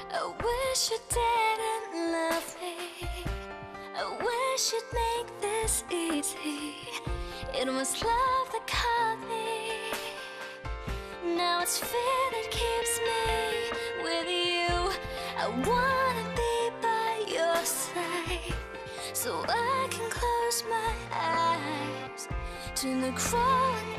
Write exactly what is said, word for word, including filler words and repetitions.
I wish you didn't love me. I wish you'd make this easy. It was love that caught me. Now it's fear that keeps me with you. I wanna be by your side, so I can close my eyes to the growing